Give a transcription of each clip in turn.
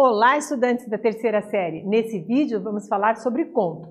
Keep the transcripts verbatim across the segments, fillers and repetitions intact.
Olá, estudantes da terceira série! Nesse vídeo vamos falar sobre conto.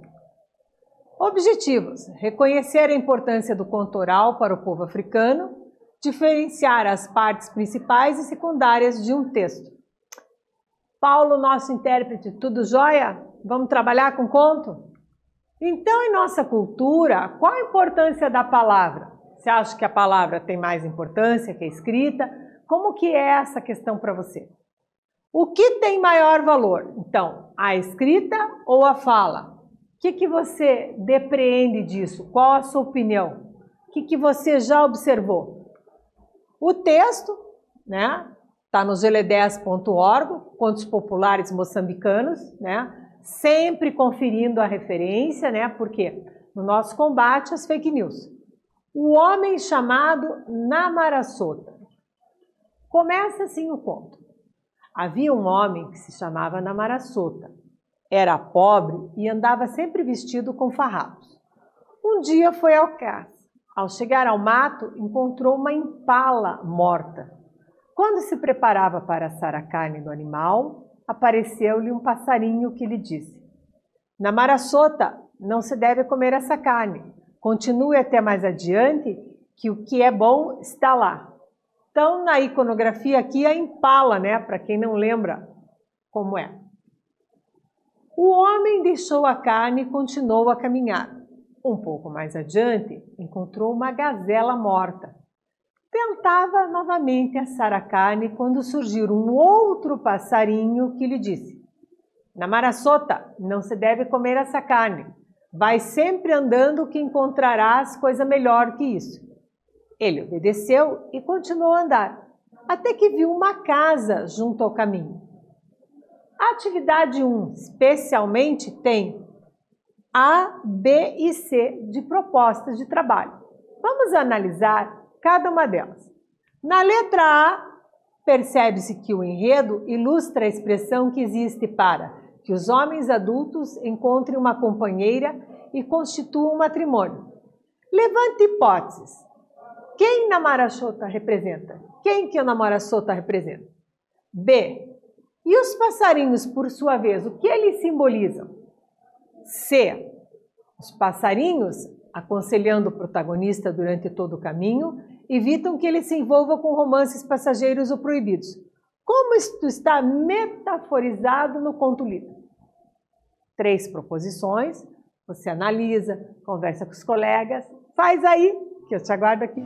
Objetivos: reconhecer a importância do conto oral para o povo africano, diferenciar as partes principais e secundárias de um texto. Paulo, nosso intérprete, tudo jóia? Vamos trabalhar com conto? Então, em nossa cultura, qual a importância da palavra? Você acha que a palavra tem mais importância que a escrita? Como que é essa questão para você? O que tem maior valor? Então, a escrita ou a fala? O que, que você depreende disso? Qual a sua opinião? O que, que você já observou? O texto, né? Está no G L dez ponto org, Contos Populares Moçambicanos, né? Sempre conferindo a referência, né? Porque no nosso combate às fake news. O homem chamado Namaraçota. Começa assim o conto. Havia um homem que se chamava Namaraçota. Era pobre e andava sempre vestido com farrapos. Um dia foi ao caça. Ao chegar ao mato, encontrou uma impala morta. Quando se preparava para assar a carne do animal, apareceu-lhe um passarinho que lhe disse: Namaraçota, não se deve comer essa carne. Continue até mais adiante, que o que é bom está lá. Então, na iconografia aqui, a impala, né? Para quem não lembra como é. O homem deixou a carne e continuou a caminhar. Um pouco mais adiante, encontrou uma gazela morta. Tentava novamente assar a carne quando surgiu um outro passarinho que lhe disse: Namaraçota, não se deve comer essa carne. Vai sempre andando que encontrarás coisa melhor que isso. Ele obedeceu e continuou a andar, até que viu uma casa junto ao caminho. A atividade um, especialmente, tem A, B e C de propostas de trabalho. Vamos analisar cada uma delas. Na letra A, percebe-se que o enredo ilustra a expressão que existe para que os homens adultos encontrem uma companheira e constituam um matrimônio. Levante hipóteses. Quem Namaraçota representa? Quem que o Namaraçota representa? B. E os passarinhos, por sua vez, o que eles simbolizam? C. Os passarinhos, aconselhando o protagonista durante todo o caminho, evitam que ele se envolva com romances passageiros ou proibidos. Como isto está metaforizado no conto lido? Três proposições, você analisa, conversa com os colegas, faz aí, que eu te aguardo aqui.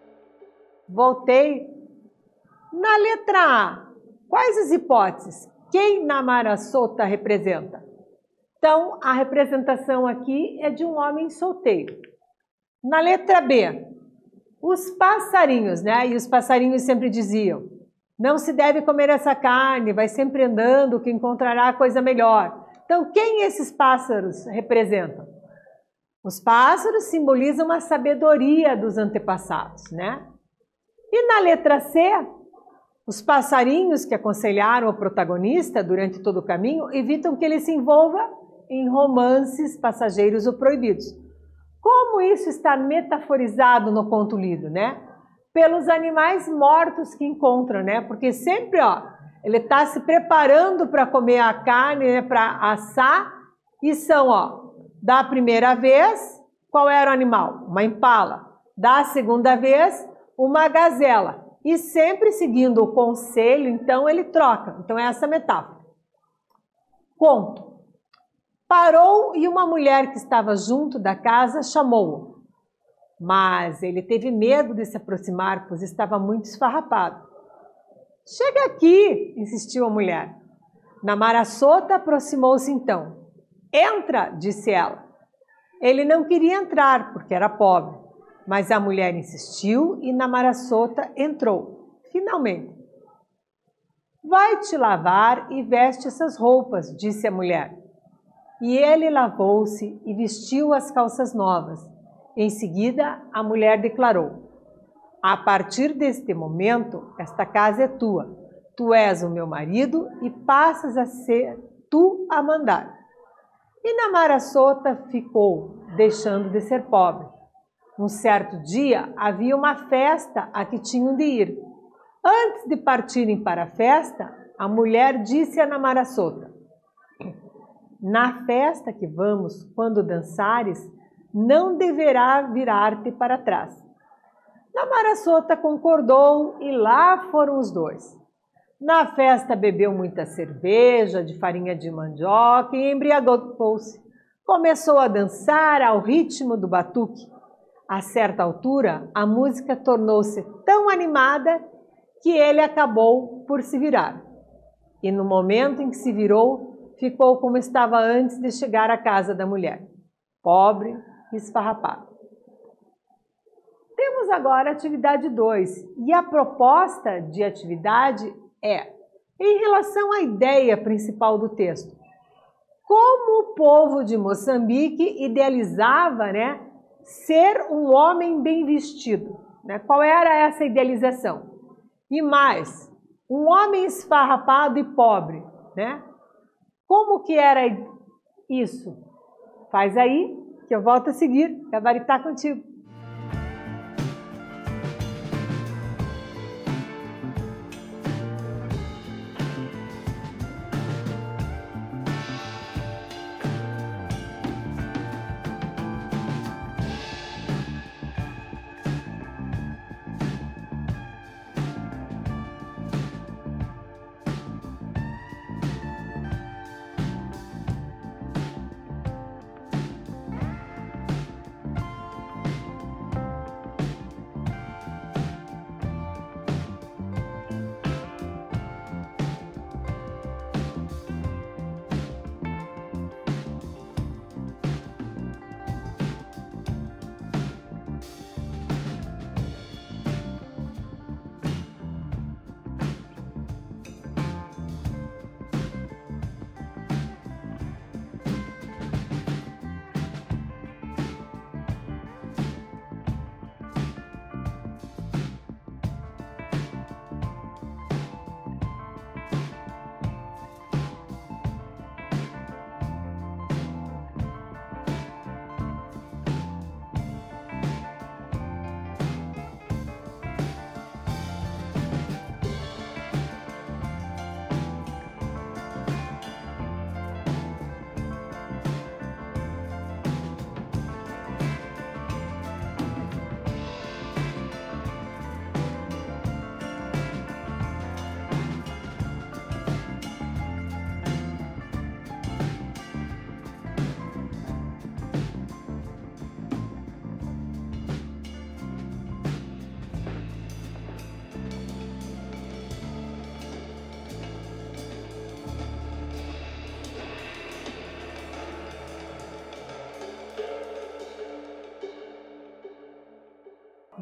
Voltei. Na letra A, quais as hipóteses? quem Namara-Sota representa? Então, a representação aqui é de um homem solteiro. Na letra B, os passarinhos, né? E os passarinhos sempre diziam, não se deve comer essa carne, vai sempre andando que encontrará coisa melhor. Então, quem esses pássaros representam? Os pássaros simbolizam a sabedoria dos antepassados, né? E na letra C, os passarinhos que aconselharam o protagonista durante todo o caminho evitam que ele se envolva em romances passageiros ou proibidos. Como isso está metaforizado no conto lido, né? Pelos animais mortos que encontram, né? Porque sempre, ó, ele está se preparando para comer a carne, né? Para assar, e são, ó, da primeira vez, qual era o animal? Uma impala. Da segunda vez, uma gazela. E sempre seguindo o conselho, então ele troca. Então é essa metáfora. Conto. Parou e uma mulher que estava junto da casa chamou-o. Mas ele teve medo de se aproximar, pois estava muito esfarrapado. Chega aqui, insistiu a mulher. Namara-Sota aproximou-se então. Entra, disse ela. Ele não queria entrar, porque era pobre. Mas a mulher insistiu e Namara-Sota entrou, finalmente. Vai te lavar e veste essas roupas, disse a mulher. E ele lavou-se e vestiu as calças novas. Em seguida, a mulher declarou, a partir deste momento, esta casa é tua. Tu és o meu marido e passas a ser tu a mandar. E Namara-Sota ficou, deixando de ser pobre. Um certo dia, havia uma festa a que tinham de ir. Antes de partirem para a festa, a mulher disse a Namara-Sota, na festa que vamos, quando dançares, não deverá virar-te para trás. Namara-Sota concordou e lá foram os dois. Na festa bebeu muita cerveja de farinha de mandioca e embriagou-se. Começou a dançar ao ritmo do batuque. A certa altura, a música tornou-se tão animada que ele acabou por se virar. E no momento em que se virou, ficou como estava antes de chegar à casa da mulher, pobre e esfarrapado. Temos agora a atividade dois, e a proposta de atividade é, em relação à ideia principal do texto, como o povo de Moçambique idealizava, né, ser um homem bem vestido, né? Qual era essa idealização? E mais, um homem esfarrapado e pobre, né? Como que era isso? Faz aí, que eu volto a seguir. Gabaritá contigo.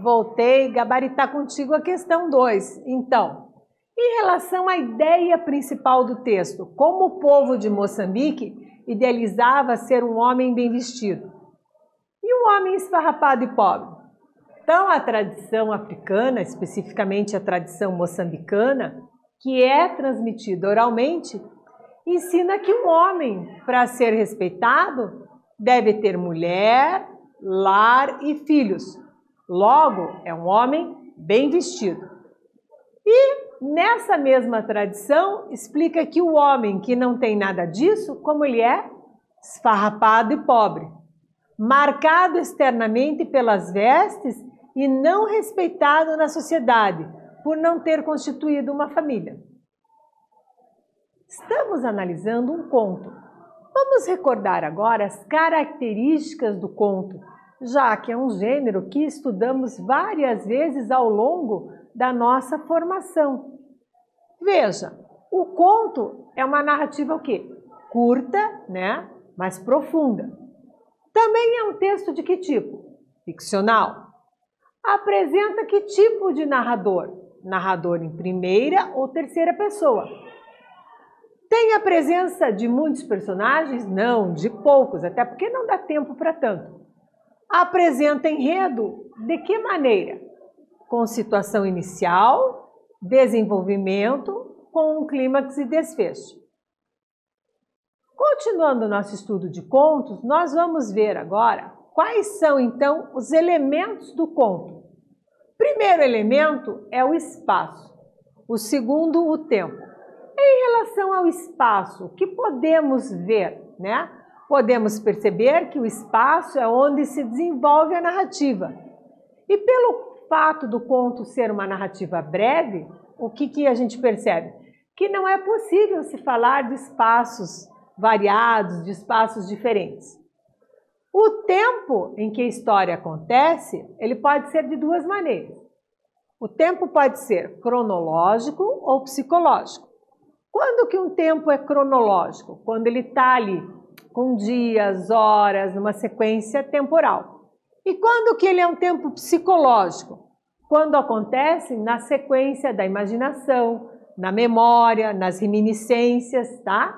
Voltei gabaritar contigo a questão dois. Então, em relação à ideia principal do texto, como o povo de Moçambique idealizava ser um homem bem vestido e um homem esfarrapado e pobre. Então, a tradição africana, especificamente a tradição moçambicana, que é transmitida oralmente, ensina que um homem, para ser respeitado, deve ter mulher, lar e filhos. Logo, é um homem bem vestido. E nessa mesma tradição, explica que o homem que não tem nada disso, como ele é? Esfarrapado e pobre, marcado externamente pelas vestes e não respeitado na sociedade, por não ter constituído uma família. Estamos analisando um conto. Vamos recordar agora as características do conto, já que é um gênero que estudamos várias vezes ao longo da nossa formação. Veja, o conto é uma narrativa o quê? Curta, né? Mas profunda. Também é um texto de que tipo? Ficcional. Apresenta que tipo de narrador? Narrador em primeira ou terceira pessoa. Tem a presença de muitos personagens? Não, de poucos, até porque não dá tempo para tanto. Apresenta enredo de que maneira? Com situação inicial, desenvolvimento, com um clímax e desfecho. Continuando o nosso estudo de contos, nós vamos ver agora quais são então os elementos do conto. O primeiro elemento é o espaço, o segundo o tempo. Em relação ao espaço, o que podemos ver, né? Podemos perceber que o espaço é onde se desenvolve a narrativa. E pelo fato do conto ser uma narrativa breve, o que, que a gente percebe? Que não é possível se falar de espaços variados, de espaços diferentes. O tempo em que a história acontece, ele pode ser de duas maneiras. O tempo pode ser cronológico ou psicológico. Quando que um tempo é cronológico? Quando ele está ali com dias, horas, numa sequência temporal. E quando que ele é um tempo psicológico? Quando acontece na sequência da imaginação, na memória, nas reminiscências, tá?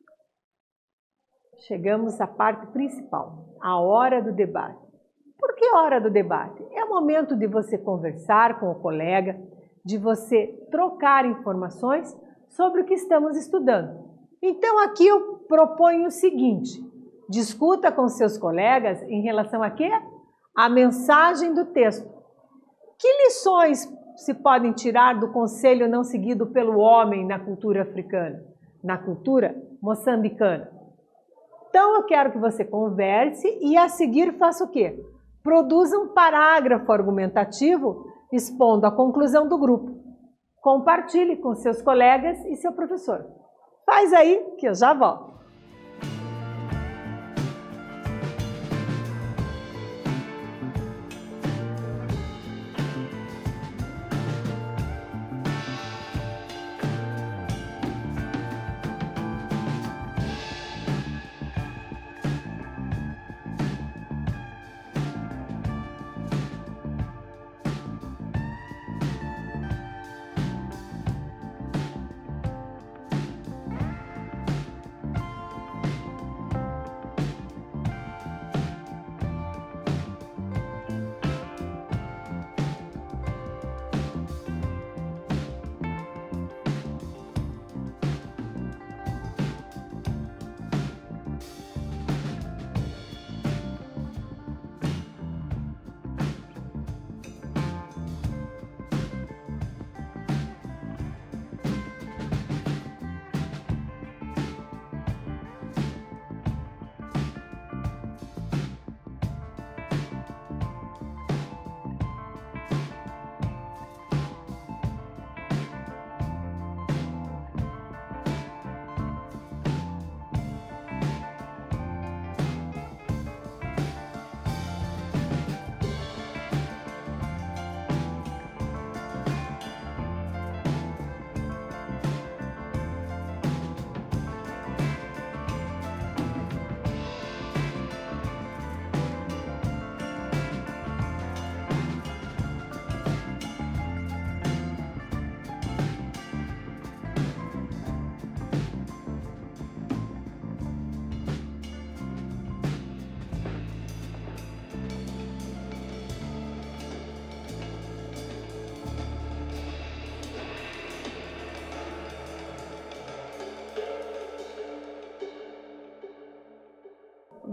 Chegamos à parte principal, a hora do debate. Por que hora do debate? É o momento de você conversar com o colega, de você trocar informações sobre o que estamos estudando. Então, aqui eu proponho o seguinte, discuta com seus colegas em relação a quê? A mensagem do texto. Que lições se podem tirar do conselho não seguido pelo homem na cultura africana, na cultura moçambicana? Então, eu quero que você converse e, a seguir, faça o quê? Produza um parágrafo argumentativo expondo a conclusão do grupo. Compartilhe com seus colegas e seu professor. Faz aí que eu já volto.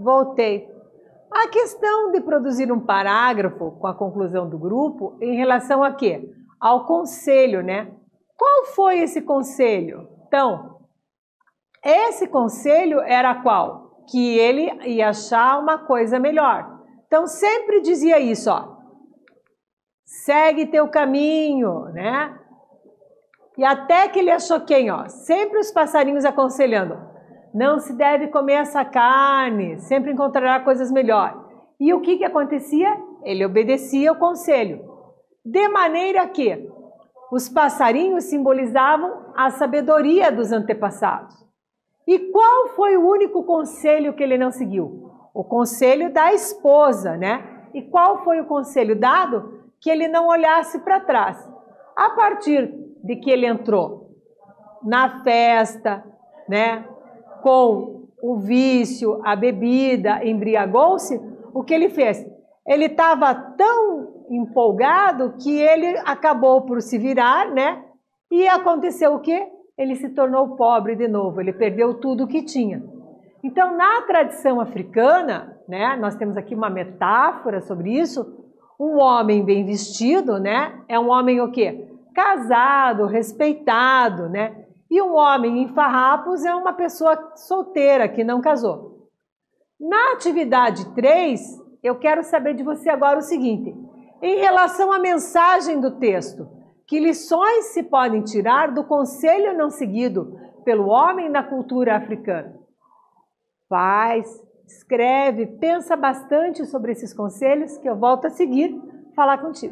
Voltei. A questão de produzir um parágrafo com a conclusão do grupo em relação a quê? Ao conselho, né? Qual foi esse conselho? Então, esse conselho era qual? Que ele ia achar uma coisa melhor. Então, sempre dizia isso, ó. Segue teu caminho, né? E até que ele achou quem, ó? Sempre os passarinhos aconselhando. Não se deve comer essa carne, sempre encontrará coisas melhores. E o que que acontecia? Ele obedecia o conselho. De maneira que os passarinhos simbolizavam a sabedoria dos antepassados. E qual foi o único conselho que ele não seguiu? O conselho da esposa, né? E qual foi o conselho dado? Que ele não olhasse para trás. A partir de que ele entrou na festa, né? Com o vício, a bebida, embriagou-se, o que ele fez? Ele estava tão empolgado que ele acabou por se virar, né? E aconteceu o quê? Ele se tornou pobre de novo, ele perdeu tudo o que tinha. Então, na tradição africana, né, nós temos aqui uma metáfora sobre isso, um homem bem vestido, né, é um homem o quê? Casado, respeitado, né? E um homem em farrapos é uma pessoa solteira que não casou. Na atividade três, eu quero saber de você agora o seguinte, em relação à mensagem do texto, que lições se podem tirar do conselho não seguido pelo homem na cultura africana? Faz, escreve, pensa bastante sobre esses conselhos que eu volto a seguir falar contigo.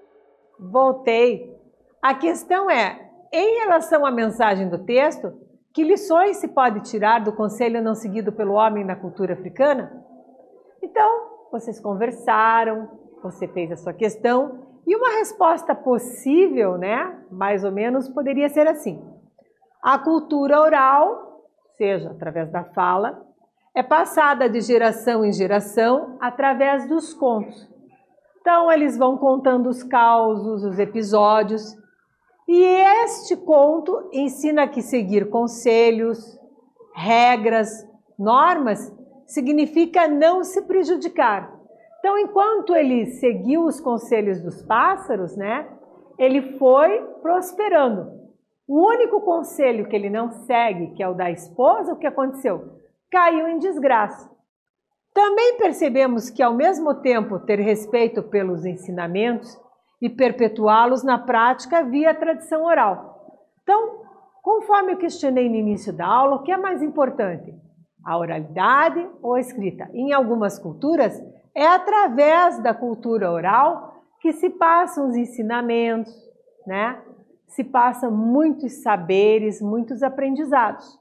Voltei. A questão é, em relação à mensagem do texto, Que lições se pode tirar do conselho não seguido pelo homem na cultura africana? Então, vocês conversaram, você fez a sua questão e uma resposta possível, né, mais ou menos, poderia ser assim. A cultura oral, seja através da fala, é passada de geração em geração através dos contos. Então, eles vão contando os causos, os episódios, e este conto ensina que seguir conselhos, regras, normas, significa não se prejudicar. Então, enquanto ele seguiu os conselhos dos pássaros, né, ele foi prosperando. O único conselho que ele não segue, que é o da esposa, o que aconteceu? Caiu em desgraça. Também percebemos que, ao mesmo tempo, ter respeito pelos ensinamentos e perpetuá-los na prática via tradição oral. Então, conforme eu questionei no início da aula, o que é mais importante? A oralidade ou a escrita? Em algumas culturas, é através da cultura oral que se passam os ensinamentos, né? Se passam muitos saberes, muitos aprendizados.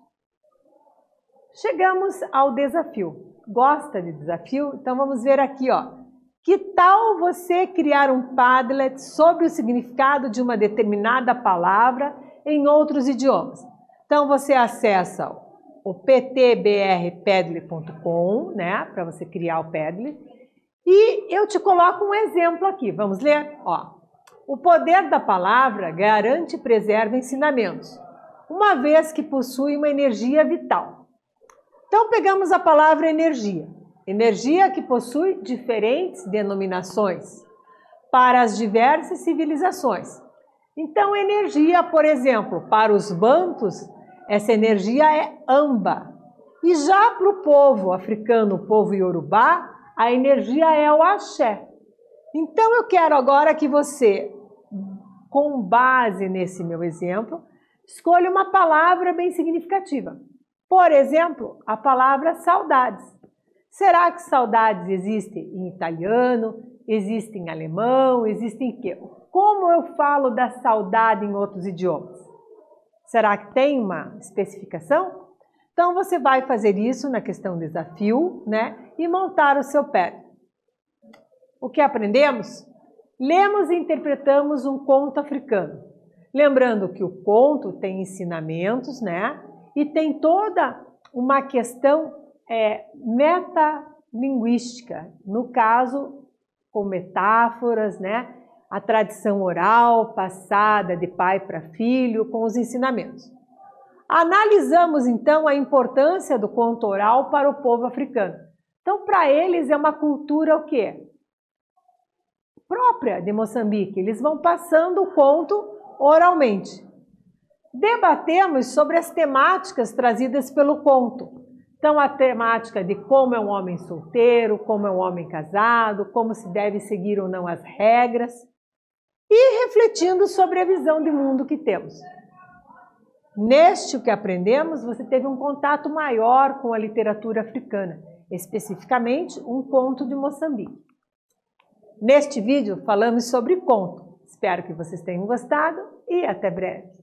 Chegamos ao desafio. Gosta de desafio? Então vamos ver aqui, ó. Que tal você criar um Padlet sobre o significado de uma determinada palavra em outros idiomas? Então você acessa o p t b r padlet ponto com, né, para você criar o Padlet. E eu te coloco um exemplo aqui. Vamos ler? Ó. O poder da palavra garante e preserva ensinamentos, uma vez que possui uma energia vital. Então pegamos a palavra energia. Energia que possui diferentes denominações para as diversas civilizações. Então, energia, por exemplo, para os bantus, essa energia é amba. E já para o povo africano, o povo iorubá, a energia é o axé. Então, eu quero agora que você, com base nesse meu exemplo, escolha uma palavra bem significativa. Por exemplo, a palavra saudades. Será que saudades existem em italiano, existem em alemão, existem em quê? Como eu falo da saudade em outros idiomas? Será que tem uma especificação? Então você vai fazer isso na questão desafio, né? E montar o seu pé. O que aprendemos? Lemos e interpretamos um conto africano. Lembrando que o conto tem ensinamentos, né? E tem toda uma questão É, metalinguística, no caso, com metáforas, né? A tradição oral passada de pai para filho, com os ensinamentos. Analisamos, então, a importância do conto oral para o povo africano. Então, para eles é uma cultura o quê? Própria de Moçambique. Eles vão passando o conto oralmente. Debatemos sobre as temáticas trazidas pelo conto. Então, a temática de como é um homem solteiro, como é um homem casado, como se deve seguir ou não as regras, e refletindo sobre a visão de mundo que temos. Neste o que aprendemos, você teve um contato maior com a literatura africana, especificamente um conto de Moçambique. Neste vídeo falamos sobre conto. Espero que vocês tenham gostado e até breve.